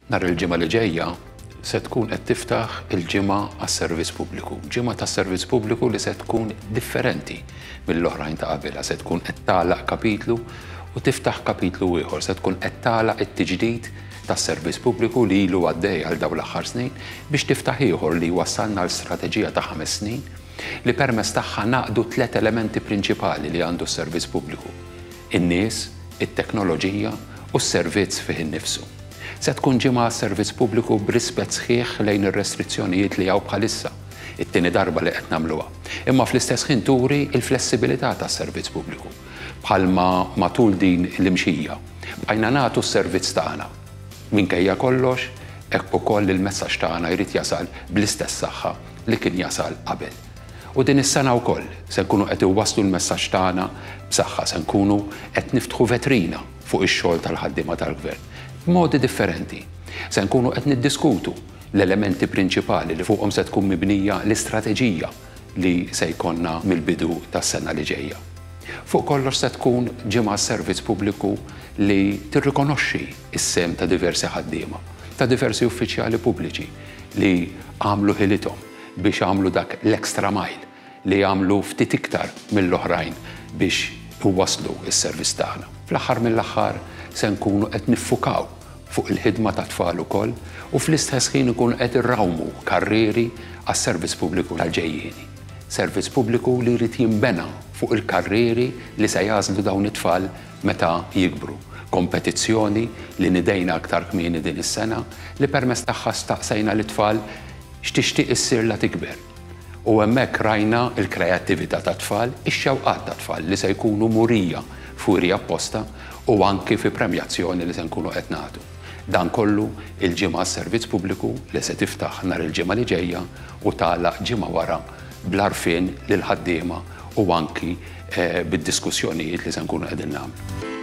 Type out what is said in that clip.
Nhar il-ġimgħa li ġejja se tkun qed tiftaħ il-ġimgħa għas-servizz pubbliku. Ġimgħa tas-servizz pubbliku li se tkun differenti mill-oħrajn ta' qabelha, se tkun qed tagħlaq kapitlu u tiftaħ kapitlu ieħor, se tkun qed tagħlaq it-tiġdid tas-servizz pubbliku li ilu għaddej għal dawn l-aħħar snin biex tiftaħ ieħor li wassalna l-strateġija ta' 5 snin li permezz tagħha naqdu 3 elementi prinċipali li għandu s-servizz pubbliku: in-nies, it-teknoloġija u s-servizz fih innifsu. Se tkun ġimgħa servizz pubbliku b'rispett sħiħ lejn ir-restrizzjonijiet li hawn bħalissa, it-tieni darba li qed nagħmluha. Imma fl-istess ħin turi l-flessibilità tas-servizz pubbliku. Bħalma matul din l-imxija bqajna nagħtu s-servizz tagħna. Minkejja kollox, hekk ukoll il-messaġġ tagħna jrid jasal bl-istess saħħa li kien jasal qabel. U din is-sena wkoll se nkunu qed iwasslu l-messaġġ tagħna b'saħħa, se nkunu qed niftħu vetrina fuq ix-xogħol tal-ħaddiema tal-Gvern b'modi differenti. Se nkunu qed niddiskutu l-elementi prinċipali li fuqhom se tkun mibnija l-istrateġija li se jkollna mill-bidu tas-sena li ġejja. Fuq kollox se tkun ġimgħa servizz pubbliku li tirrikonoxxi s-sem ta' diversi ħaddiema, ta' diversi uffiċjali pubbliċi li għamlu ħilithom biex għamlu dak l-extra mile li għamlu ftit iktar mill-oħrajn biex iwasslu s-servizz tagħna. Fl-aħħar mill-aħħar se nkunu qed niffukaw fuq il-ħidma ta' tfal ukoll u fl-istess ħin ikunu qed irrawmu karrieri għas-servizz pubbliku tal-ġejjieni. Servizz pubbliku li jrid jinbena fuq il-karrieri li se jażlu dawn it-tfal meta jikbru. Kompetizzjoni li nidejna aktar kmieni din is-sena li permezz tagħha staqsejna l-tfal x'tixtieq issir la tikber. U hemmhekk rajna l-kreattività ta' tfal, ix-xewqat ta' tfal li se jkunu murija furi apposta u anki fi premjazzjoni li se nkunu qed nagħtu. Dan kollu il-ġimgħa s-servizz pubbliku li se tiftaħ nhar il-ġimgħa li ġejja u tagħlaq ġimgħa wara bl-għarfien lil ħaddiema u anki bid-diskussjonijiet li se nkunu qegħdin nagħmlu.